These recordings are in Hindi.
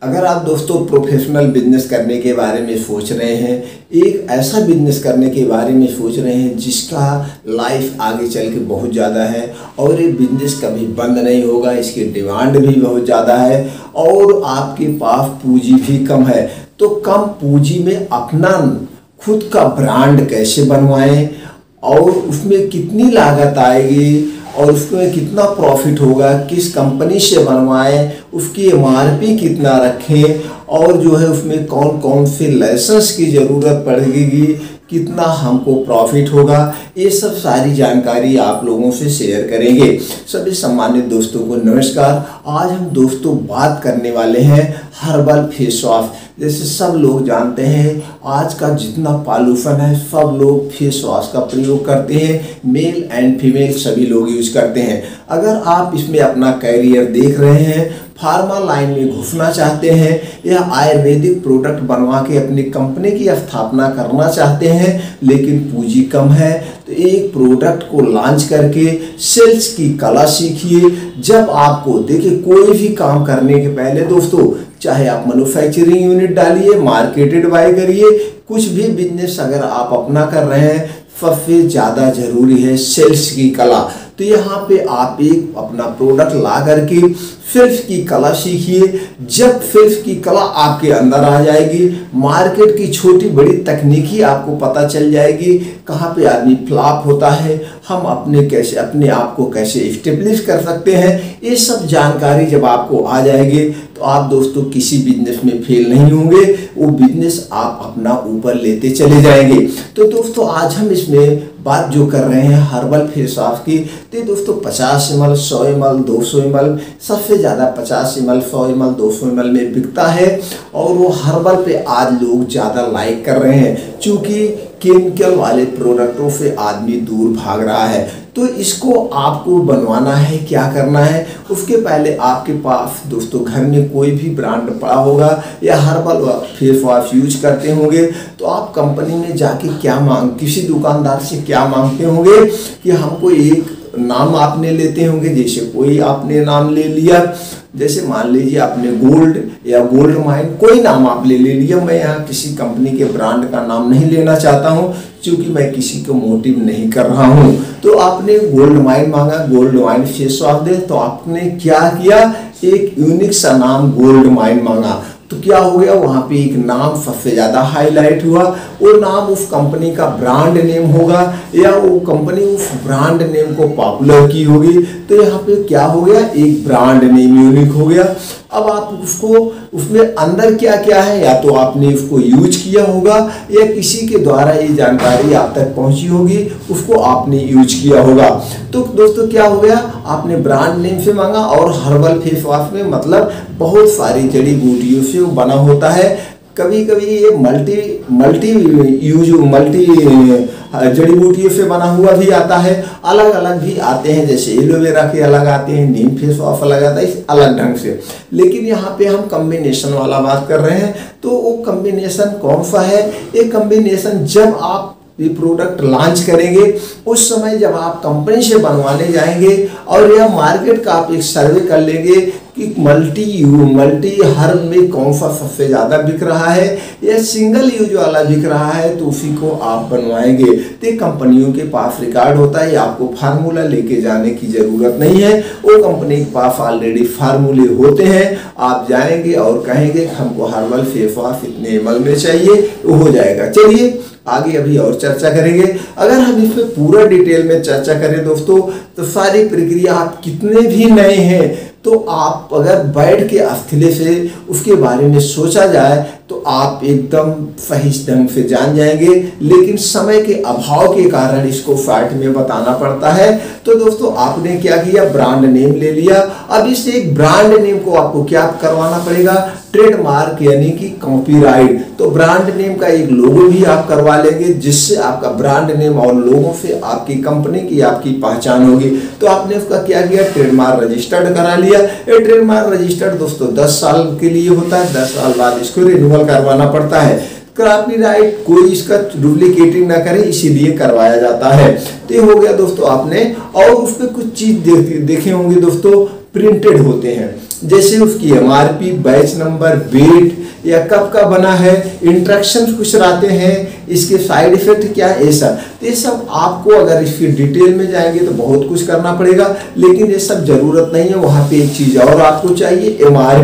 अगर आप दोस्तों प्रोफेशनल बिजनेस करने के बारे में सोच रहे हैं, एक ऐसा बिजनेस करने के बारे में सोच रहे हैं जिसका लाइफ आगे चल के बहुत ज़्यादा है और ये बिजनेस कभी बंद नहीं होगा, इसकी डिमांड भी बहुत ज़्यादा है और आपके पास पूंजी भी कम है, तो कम पूंजी में अपना खुद का ब्रांड कैसे बनवाएं और उसमें कितनी लागत आएगी और उसमें कितना प्रॉफिट होगा, किस कंपनी से बनवाएं, उसकी एमआरपी कितना रखें और जो है उसमें कौन कौन से लाइसेंस की ज़रूरत पड़ेगी, कितना हमको प्रॉफिट होगा, ये सब सारी जानकारी आप लोगों से शेयर करेंगे। सभी सम्मानित दोस्तों को नमस्कार। आज हम दोस्तों बात करने वाले हैं हर्बल फेस वॉश। जैसे सब लोग जानते हैं आज का जितना पॉल्यूशन है सब लोग फेस वॉश का प्रयोग करते हैं, मेल एंड फीमेल सभी लोग यूज करते हैं। अगर आप इसमें अपना कैरियर देख रहे हैं, फार्मा लाइन में घुसना चाहते हैं या आयुर्वेदिक प्रोडक्ट बनवा के अपनी कंपनी की स्थापना करना चाहते हैं लेकिन पूंजी कम है, तो एक प्रोडक्ट को लॉन्च करके सेल्स की कला सीखिए। जब आपको देखिए कोई भी काम करने के पहले दोस्तों, चाहे आप मैन्युफैक्चरिंग यूनिट डालिए, मार्केटेड बाय करिए, कुछ भी बिजनेस अगर आप अपना कर रहे हैं, सबसे ज़्यादा जरूरी है सेल्स की कला। तो यहाँ पे आप एक अपना प्रोडक्ट ला करके सेल्स की कला सीखिए। जब सेल्स की कला आपके अंदर आ जाएगी, मार्केट की छोटी बड़ी तकनीकी आपको पता चल जाएगी, कहाँ पे आदमी फ्लॉप होता है, हम अपने आप को कैसे एस्टेब्लिश कर सकते हैं, ये सब जानकारी जब आपको आ जाएगी तो आप दोस्तों किसी बिजनेस में फेल नहीं होंगे, वो बिजनेस आप अपना ऊपर लेते चले जाएंगे। तो दोस्तों आज हम इसमें बात जो कर रहे हैं हर्बल फेस वॉश की, तो दोस्तों 50 ml, 100 ml, 200 ml, सबसे ज़्यादा 50 ml, 100 ml, 200 ml में बिकता है और वो हर्बल पे आज लोग ज़्यादा लाइक कर रहे हैं क्योंकि केमिकल वाले प्रोडक्टों से आदमी दूर भाग रहा है। तो इसको आपको बनवाना है, क्या करना है, उसके पहले आपके पास दोस्तों घर में कोई भी ब्रांड पड़ा होगा या हर्बल फेस वॉश यूज करते होंगे, तो आप कंपनी में जाके किसी दुकानदार से क्या मांगते होंगे कि हमको एक नाम आपने लेते होंगे। जैसे कोई आपने नाम ले लिया, जैसे मान लीजिए आपने गोल्ड या गोल्ड माइन, कोई नाम आप ले लिया। मैं यहाँ किसी कंपनी के ब्रांड का नाम नहीं लेना चाहता हूँ क्योंकि मैं किसी को मोटिव नहीं कर रहा हूँ। तो आपने गोल्ड माइन मांगा, गोल्ड माइन फेस वॉश दे, तो आपने क्या किया, एक यूनिक सा नाम गोल्ड माइन मांगा। तो क्या हो गया, वहाँ पे एक नाम सबसे ज़्यादा हाईलाइट हुआ, वो नाम उस कंपनी का ब्रांड नेम होगा या वो कंपनी उस ब्रांड नेम को पॉपुलर की होगी। तो यहाँ पे क्या हो गया, एक ब्रांड नेम यूनिक हो गया। अब आप उसको उसमें अंदर क्या क्या है, या तो आपने उसको यूज किया होगा या किसी के द्वारा ये जानकारी आप तक पहुंची होगी, उसको आपने यूज किया होगा। तो दोस्तों क्या हो गया, आपने ब्रांड नेम से मांगा और हर्बल फेस वॉश में मतलब बहुत सारी जड़ी बूटियों से बना होता है। कभी कभी ये मल्टी जड़ी बूटियों से बना हुआ भी आता है, अलग अलग भी आते हैं, जैसे एलोवेरा के अलग आते हैं, नीम फेस वॉश अलग आता है, इस अलग ढंग से। लेकिन यहाँ पे हम कम्बिनेशन वाला बात कर रहे हैं, तो वो कम्बिनेशन कौन सा है, ये कम्बिनेशन जब आप ये प्रोडक्ट लॉन्च करेंगे उस समय जब आप कंपनी से बनवाने जाएंगे और यह मार्केट का आप एक सर्वे कर लेंगे कि मल्टी हर्ब में कौन सा सबसे ज़्यादा बिक रहा है या सिंगल यूज वाला बिक रहा है, तो उसी को आप बनवाएंगे। तो कंपनियों के पास रिकॉर्ड होता है, आपको फार्मूला लेके जाने की ज़रूरत नहीं है, वो कंपनी के पास ऑलरेडी फार्मूले होते हैं। आप जाएंगे और कहेंगे हमको हर्बल फेस वॉश इतने ml में चाहिए, तो हो जाएगा। चलिए आगे अभी और चर्चा करेंगे। अगर हम इसमें पूरा डिटेल में चर्चा करें दोस्तों, तो सारी प्रक्रिया, आप कितने भी नए हैं तो आप अगर बैठ के अस्थिले से उसके बारे में सोचा जाए तो आप एकदम सही ढंग से जान जाएंगे, लेकिन समय के अभाव के कारण इसको शॉर्ट में बताना पड़ता है। तो दोस्तों आपने क्या किया, ब्रांड नेम ले लिया। अब इस एक ब्रांड नेम को आपको क्या करवाना पड़ेगा, ट्रेडमार्क यानी कि कॉपीराइट। तो ब्रांड नेम का एक लोगो भी आप करवा लेंगे, जिससे आपका ब्रांड नेम और लोगों से आपकी कंपनी की आपकी पहचान होगी। तो आपने उसका क्या किया, ट्रेडमार्क रजिस्टर्ड करा लिया। ये ट्रेडमार्क रजिस्टर्ड दोस्तों 10 साल के लिए होता है, 10 साल बाद इसको रिन्यूअल करवाना पड़ता है। कॉपीराइट कोई इसका डुप्लीकेटिंग ना करे, इसीलिए करवाया जाता है। तो ये हो गया दोस्तों आपने, और उस पर कुछ चीज देखे होंगे दोस्तों, प्रिंटेड होते हैं, जैसे उसकी MRP, बैच नंबर, वेट या कब का बना है, इंस्ट्रक्शन कुछ रहते हैं, इसके साइड इफेक्ट क्या है, ऐसा। तो ये सब आपको अगर इसकी डिटेल में जाएंगे तो बहुत कुछ करना पड़ेगा, लेकिन ये सब जरूरत नहीं है। वहाँ पे एक चीज़ और आपको चाहिए,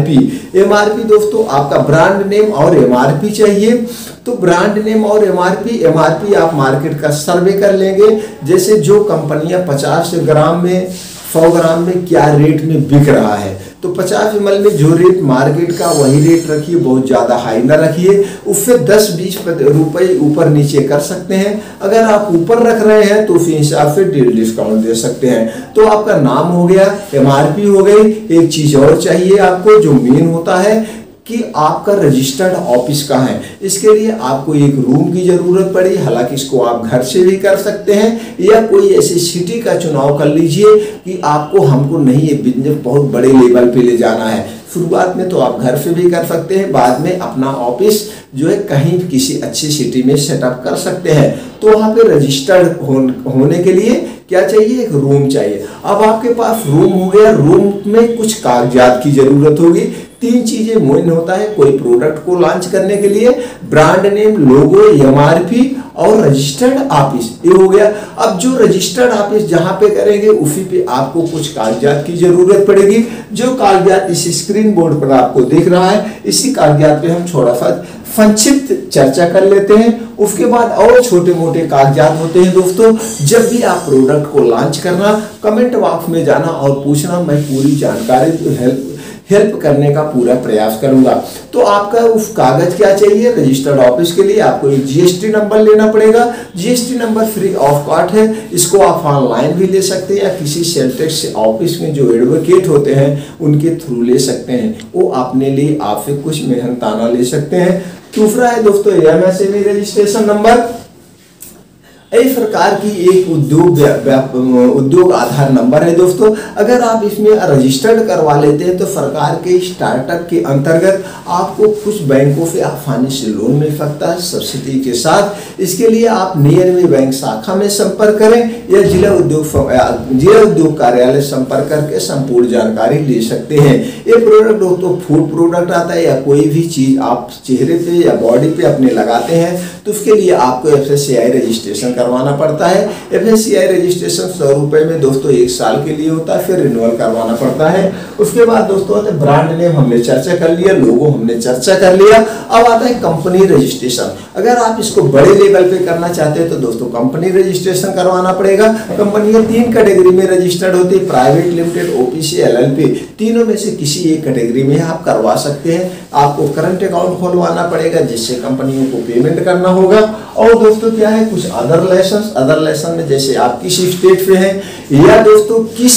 MRP दोस्तों आपका ब्रांड नेम और MRP चाहिए। तो ब्रांड नेम और MRP आप मार्केट का सर्वे कर लेंगे, जैसे जो कंपनियां 50 ग्राम में 100 ग्राम में क्या रेट में बिक रहा है, तो 50 ml में जो रेट मार्केट का वही रेट रखिए, बहुत ज़्यादा हाई ना रखिए, उससे 10-20 रुपये ऊपर नीचे कर सकते हैं। अगर आप ऊपर रख रहे हैं तो उसी हिसाब से डील डिस्काउंट दे सकते हैं। तो आपका नाम हो गया, MRP हो गई, एक चीज़ और चाहिए आपको जो मेन होता है कि आपका रजिस्टर्ड ऑफिस कहाँ है। इसके लिए आपको एक रूम की जरूरत पड़ी, हालांकि इसको आप घर से भी कर सकते हैं या कोई ऐसी सिटी का चुनाव कर लीजिए कि हमको नहीं ये बिजनेस बहुत बड़े लेवल पे ले जाना है। शुरुआत में तो आप घर से भी कर सकते हैं, बाद में अपना ऑफिस जो है कहीं किसी अच्छी सिटी में सेटअप कर सकते हैं। तो वहाँ पे रजिस्टर्ड होने के लिए क्या चाहिए, एक रूम चाहिए। अब आपके पास रूम हो गया, रूम में कुछ कागजात की जरूरत होगी। 3 चीजें मेन होता है कोई प्रोडक्ट को लॉन्च करने के लिए, ब्रांड नेम, लोगो, MRP और रजिस्टर्ड ऑफिस, ये हो गया। अब जो रजिस्टर्ड ऑफिस जहां पे करेंगे उसी पे आपको कुछ कागजात की जरूरत पड़ेगी। जो कागजात इस स्क्रीन बोर्ड पर आपको दिख रहा है, इसी कागजात पे हम थोड़ा सा संक्षिप्त चर्चा कर लेते हैं। उसके बाद और छोटे मोटे कागजात होते हैं दोस्तों। जब भी आप प्रोडक्ट को लॉन्च करना, कमेंट बॉक्स में जाना और पूछना, मैं पूरी जानकारी हेल्प करने का पूरा प्रयास करूंगा। तो आपका उस कागज क्या चाहिए, रजिस्टर्ड ऑफिस के लिए आपको एक GST नंबर लेना पड़ेगा। GST number free of cost है, इसको आप ऑनलाइन भी ले सकते हैं या किसी सेल टैक्स ऑफिस में जो एडवोकेट होते हैं उनके थ्रू ले सकते हैं, वो अपने लिए आपसे कुछ मेहनताना ले सकते हैं। दूसरा है दोस्तों MSME रजिस्ट्रेशन नंबर, इस प्रकार की एक उद्योग आधार नंबर है दोस्तों। अगर आप इसमें रजिस्टर्ड करवा लेते हैं तो सरकार के स्टार्टअप के अंतर्गत आपको कुछ बैंकों से आसानी से लोन मिल सकता है सब्सिडी के साथ। इसके लिए आप नियर में बैंक शाखा में संपर्क करें या जिला उद्योग कार्यालय संपर्क करके संपूर्ण जानकारी ले सकते हैं। ये प्रोडक्ट दोस्तों फूड प्रोडक्ट आता है या कोई भी चीज आप चेहरे पे या बॉडी पे अपने लगाते हैं तो उसके लिए आपको FSCI रजिस्ट्रेशन करवाना पड़ता है। FSCI रजिस्ट्रेशन 100 रुपए में दोस्तों 1 साल के लिए होता है, फिर रिन्यूअल करवाना पड़ता है। उसके बाद दोस्तों ब्रांड नेम हमने चर्चा कर लिया, लोगो हमने चर्चा कर लिया। अब आता है कंपनी रजिस्ट्रेशन। अगर आप इसको बड़े लेवल पे करना चाहते हैं तो दोस्तों कंपनी रजिस्ट्रेशन करवाना पड़ेगा। कंपनियां 3 कैटेगरी में रजिस्टर्ड होती है, प्राइवेट लिमिटेड, OPC, LLP। तीनों में से किसी एक कैटेगरी में आप करवा सकते हैं। आपको करंट अकाउंट खोलवाना पड़ेगा जिससे कंपनियों को पेमेंट करना होगा। और दोस्तों क्या है कुछ अदर लाइसेंस में जैसे आप किस स्टेट से हैं या दोस्तों किस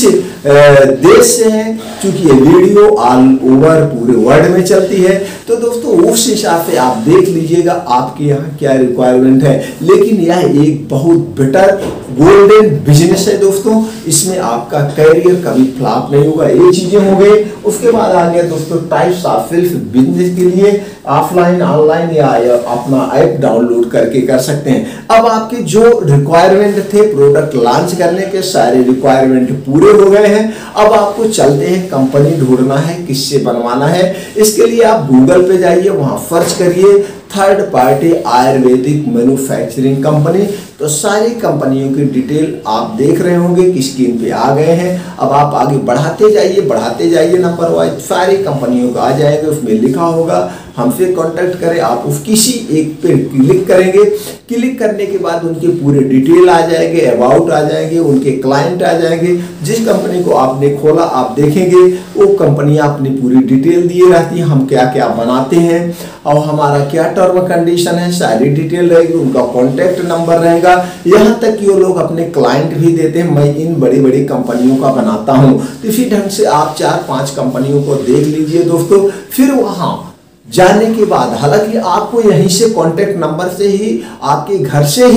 देश से हैं, क्योंकि ये वीडियो ऑल ओवर पूरे वर्ल्ड में चलती है तो दोस्तों उस हिसाब से आप देख लीजिएगा आपके यहाँ क्या रिक्वायरमेंट है। लेकिन यह एक बहुत बेटर गोल्डन बिजनेस है दोस्तों, इसमें आपका कैरियर कभी फ्लॉप नहीं होगा। ये चीजें हो गई। उसके बाद आ गया दोस्तों टाइप्स ऑफ सेल्फ बिजनेस के लिए ऑफलाइन, ऑनलाइन या अपना ऐप डाउनलोड करके कर सकते हैं। अब आपके जो रिक्वायरमेंट थे प्रोडक्ट लॉन्च करने के सारे रिक्वायरमेंट पूरे हो गए हैं। अब आपको चलते हैं कंपनी ढूंढना है, किससे बनवाना है। इसके लिए आप गूगल पे जाइए, वहां सर्च करिए third party ayurvedic manufacturing company. तो सारी कंपनियों की डिटेल आप देख रहे होंगे कि स्क्रीन पे आ गए हैं। अब आप आगे बढ़ाते जाइए नंबर वाइज, सारी कंपनियों का आ जाएगा, उसमें लिखा होगा हमसे कांटेक्ट करें। आप उस किसी एक पे क्लिक करेंगे, क्लिक करने के बाद उनके पूरे डिटेल आ जाएंगे, अबाउट आ जाएंगे, उनके क्लाइंट आ जाएंगे। जिस कंपनी को आपने खोला आप देखेंगे वो कंपनियां अपनी पूरी डिटेल दिए रहती हैं, हम क्या क्या बनाते हैं और हमारा क्या टर्म कंडीशन है, सारी डिटेल रहेगी, उनका कॉन्टैक्ट नंबर रहेगा। यहाँ तक कि वो लोग अपने क्लाइंट भी देते हैं, मैं इन बड़ी बड़ी कंपनियों का बनाता हूँ। तो इसी ढंग से आप 4-5 कंपनियों को देख लीजिए दोस्तों। फिर वहाँ जाने के बाद हालांकि आपको यहीं से कॉन्टैक्ट नंबर से ही आपके घर से ही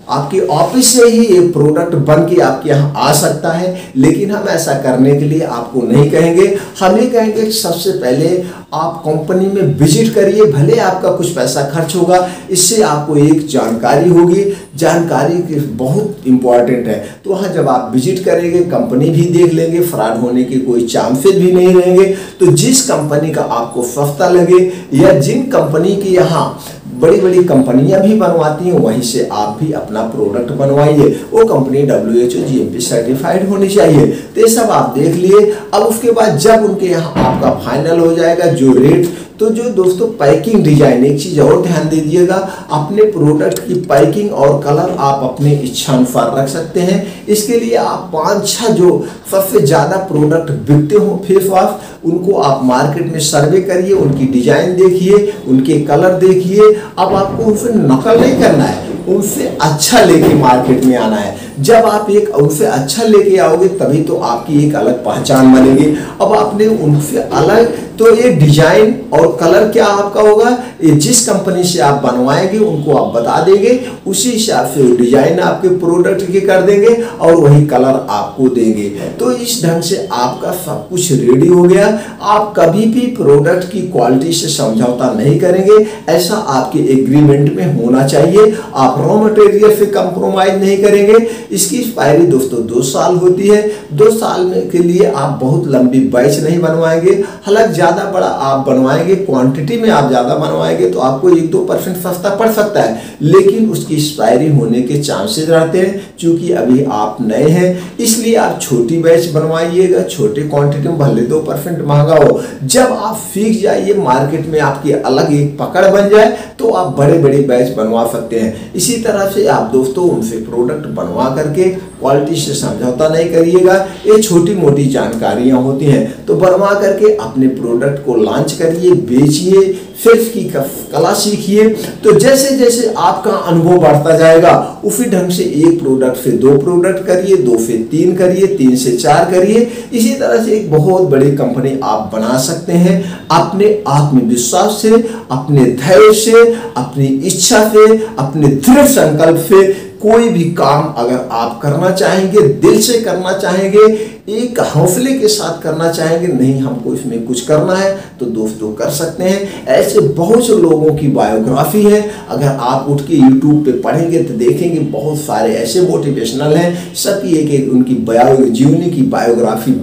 आपके ऑफिस से ही एक प्रोडक्ट बन के आपके यहाँ आ सकता है। लेकिन हम ऐसा करने के लिए आपको नहीं कहेंगे, हम ये कहेंगे कि सबसे पहले आप कंपनी में विजिट करिए, भले आपका कुछ पैसा खर्च होगा, इससे आपको एक जानकारी होगी, जानकारी की बहुत इंपॉर्टेंट है। तो वहाँ जब आप विजिट करेंगे, कंपनी भी देख लेंगे, फ्रॉड होने के कोई चांसेस भी नहीं रहेंगे। तो जिस कंपनी का आपको सस्ता लगे या जिन कंपनी के यहाँ बड़ी बड़ी कंपनियां भी बनवाती हैं, वहीं से आप भी अपना प्रोडक्ट बनवाइए। वो कंपनी WHO GMP सर्टिफाइड होनी चाहिए। तो ये सब आप देख लिए। अब उसके बाद जब उनके यहाँ आपका फाइनल हो जाएगा जो रेट, तो जो दोस्तों पैकिंग डिजाइन, एक चीज और ध्यान दीजिएगा, अपने प्रोडक्ट की पैकिंग और कलर आप अपने इच्छा अनुसार रख सकते हैं। इसके लिए आप 5-6 जो सबसे ज्यादा प्रोडक्ट बिकते हो फेस वॉश, उनको आप मार्केट में सर्वे करिए, उनकी डिजाइन देखिए, उनके कलर देखिए। अब आपको उनसे नकल नहीं करना है, उनसे अच्छा लेके मार्केट में आना है। जब आप एक उनसे अच्छा लेके आओगे तभी तो आपकी एक अलग पहचान बनेगी। अब आपने उनसे अलग, तो ये डिजाइन और कलर क्या आपका होगा, ये जिस कंपनी से आप बनवाएंगे उनको आप बता देंगे, उसी हिसाब से डिजाइन आपके प्रोडक्ट की कर देंगे और वही कलर आपको देंगे। तो इस ढंग से आपका सब कुछ रेडी हो गया। आप कभी भी प्रोडक्ट की क्वालिटी से समझौता नहीं करेंगे, ऐसा आपके एग्रीमेंट में होना चाहिए। आप रॉ मटेरियल से कंप्रोमाइज नहीं करेंगे। इसकी एक्सपायरी दोस्तों 2 साल होती है। 2 साल में के लिए आप बहुत लंबी बैच नहीं बनवाएंगे। हालांकि ज्यादा बड़ा आप बनवाएंगे, क्वांटिटी में आप ज्यादा बनवाएंगे तो आपको 1-2% सस्ता पड़ सकता है, लेकिन उसकी एक्सपायरी होने के चांसेस रहते हैं। क्योंकि अभी आप नए हैं, इसलिए आप छोटी बैच बनवाइएगा, छोटे क्वांटिटी में, भले 2% महंगा हो। जब आप सीख जाइए, मार्केट में आपकी अलग एक पकड़ बन जाए, तो आप बड़े बड़े बैच बनवा सकते हैं। इसी तरह से आप दोस्तों उनसे प्रोडक्ट बनवा करके क्वालिटी से समझौता नहीं करिएगा। ये छोटी मोटी जानकारियां होती हैं, तो बनवा करके अपने प्रोडक्ट को लॉन्च करिए, बेचिए, सेल्स की कला सीखिए। तो जैसे जैसे आपका अनुभव बढ़ता जाएगा, उसी ढंग से 1 प्रोडक्ट से 2 प्रोडक्ट करिए, 2 से 3 करिए, 3 से 4 करिए। इसी तरह से एक बहुत बड़ी कंपनी आप बना सकते हैं अपने आत्मविश्वास से, अपने धैर्य से, अपनी इच्छा से, अपने दृढ़ संकल्प से। कोई भी काम अगर आप करना चाहेंगे, दिल से करना चाहेंगे, एक हौसले के साथ करना चाहेंगे, नहीं हमको इसमें कुछ करना है, तो दोस्तों कर सकते हैं। ऐसे बहुत से लोगों की बायोग्राफी है, अगर आप उठ के यूट्यूब पे पढ़ेंगे तो देखेंगे बहुत सारे ऐसे मोटिवेशनल हैं, सबकी एक उनकी जीवनी की बायोग्राफी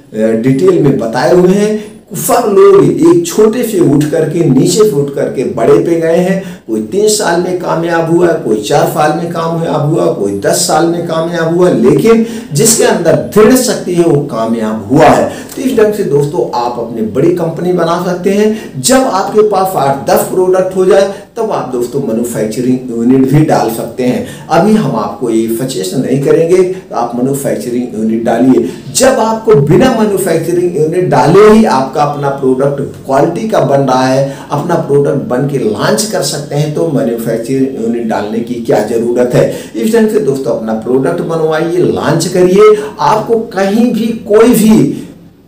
डिटेल में बताए हुए हैं। सब लोग एक छोटे से उठ करके, नीचे से उठ करके बड़े पे गए हैं। कोई 3 साल में कामयाब हुआ, कोई 4 साल में कामयाब हुआ, कोई 10 साल में कामयाब हुआ, लेकिन जिसके अंदर दृढ़ शक्ति है वो कामयाब हुआ है। तो इस ढंग से दोस्तों आप अपनी बड़ी कंपनी बना सकते हैं। जब आपके पास 8-10 प्रोडक्ट हो जाए, तब आप दोस्तों मैन्युफैक्चरिंग यूनिट भी डाल सकते हैं। अभी हम आपको ये सजेस्ट नहीं करेंगे, आप मैन्युफैक्चरिंग यूनिट डालिए। जब आपको बिना मैन्युफैक्चरिंग यूनिट डाले ही आपका अपना प्रोडक्ट क्वालिटी का बन रहा है, अपना प्रोडक्ट बन के लॉन्च कर सकते हैं, तो मैन्युफैक्चरिंग यूनिट डालने की क्या जरूरत है। इस ढंग से दोस्तों अपना प्रोडक्ट बनवाइए, लॉन्च करिए। आपको कहीं भी कोई भी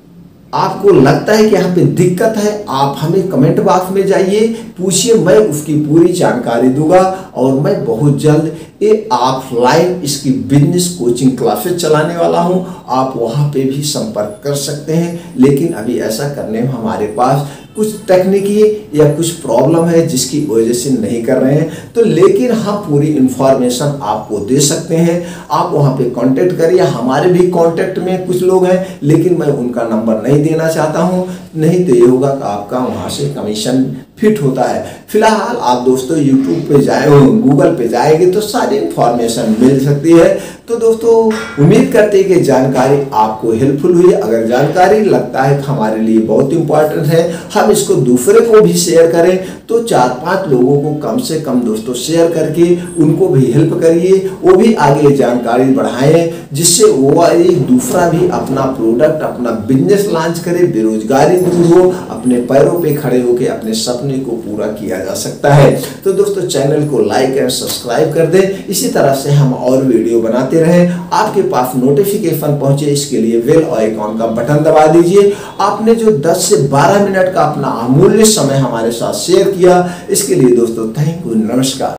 आपको लगता है कि यहाँ पे दिक्कत है, आप हमें कमेंट बॉक्स में जाइए, पूछिए, मैं उसकी पूरी जानकारी दूंगा। और मैं बहुत जल्द ये ऑफलाइन इसकी बिजनेस कोचिंग क्लासेस चलाने वाला हूँ, आप वहाँ पे भी संपर्क कर सकते हैं। लेकिन अभी ऐसा करने में हमारे पास कुछ तकनीकी या कुछ प्रॉब्लम है जिसकी वजह से नहीं कर रहे हैं। तो लेकिन हम पूरी इंफॉर्मेशन आपको दे सकते हैं, आप वहाँ पे कांटेक्ट करिए। हमारे भी कांटेक्ट में कुछ लोग हैं, लेकिन मैं उनका नंबर नहीं देना चाहता हूँ, नहीं तो ये होगा कि आपका वहाँ से कमीशन फिट होता है। फिलहाल आप दोस्तों यूट्यूब पे जाए, गूगल पे जाएंगे तो सारी इंफॉर्मेशन मिल सकती है। तो दोस्तों उम्मीद करते हैं कि जानकारी आपको हेल्पफुल हुई। अगर जानकारी लगता है कि हमारे लिए बहुत इंपॉर्टेंट है, हम इसको दूसरे को भी शेयर करें, तो 4-5 लोगों को कम से कम दोस्तों शेयर करके उनको भी हेल्प करिए, वो भी आगे जानकारी बढ़ाएं, जिससे वो एक दूसरा भी अपना प्रोडक्ट, अपना बिजनेस लॉन्च करे, बेरोजगारी दूर हो, अपने पैरों पे खड़े होकर अपने सपने को पूरा किया जा सकता है। तो दोस्तों चैनल को लाइक एंड सब्सक्राइब कर दें। इसी तरह से हम और वीडियो बनाते रहें, आपके पास नोटिफिकेशन पहुंचे, इसके लिए बेल आइकॉन का बटन दबा दीजिए। आपने जो 10 से 12 मिनट का अपना अमूल्य समय हमारे साथ शेयर किया, इसके लिए दोस्तों थैंक यू, नमस्कार।